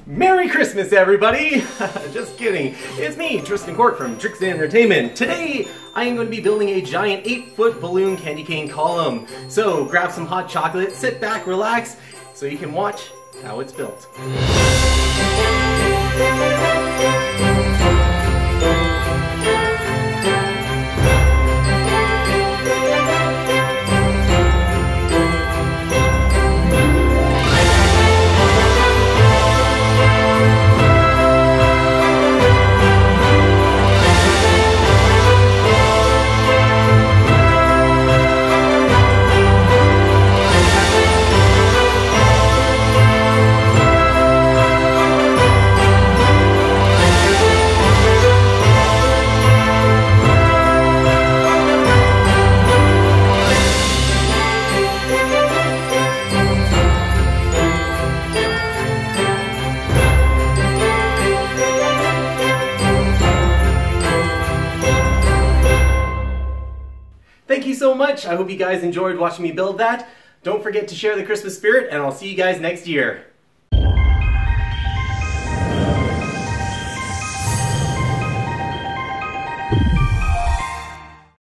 Merry Christmas, everybody! Just kidding. It's me, Tristan from Tristan Entertainment. Today, I am going to be building a giant 8-foot balloon candy cane column. So grab some hot chocolate, sit back, relax, so you can watch how it's built. Thank you so much. I hope you guys enjoyed watching me build that. Don't forget to share the Christmas spirit, and I'll see you guys next year.